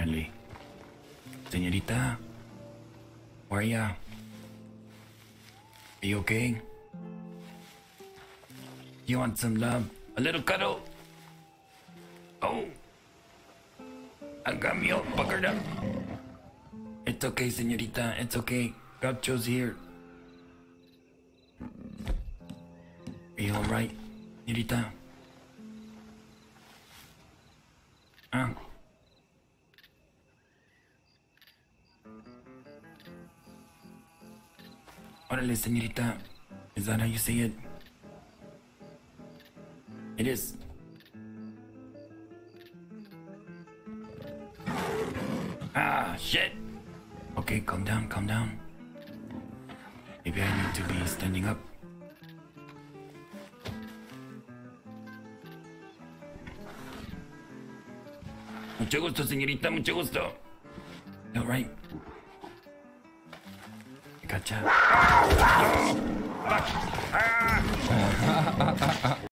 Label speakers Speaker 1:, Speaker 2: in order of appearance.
Speaker 1: Órale. Señorita. How are ya? Are you okay? You want some love? A little cuddle? Oh. I got me all puckered up. It's okay, señorita. It's okay. Gaucho's here. Are you alright, señorita? Huh? Órale, señorita. Is that how you say it? It is. Ah, shit. Okay, calm down, calm down. Maybe I need to be standing up. Mucho gusto, señorita, mucho gusto. All right. Gotcha.